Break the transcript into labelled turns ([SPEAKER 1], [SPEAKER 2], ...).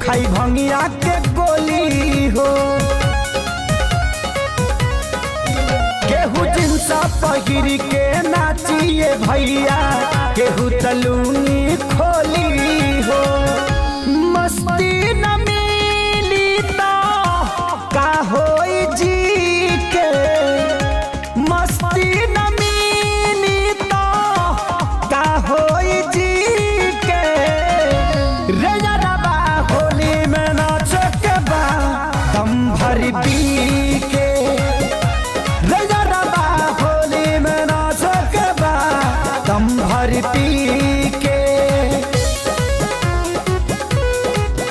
[SPEAKER 1] खाई भंगिया के गोली हो। केहू जिनसा पहिर के नाचिए भैया, केहू तलूनी खोली हो।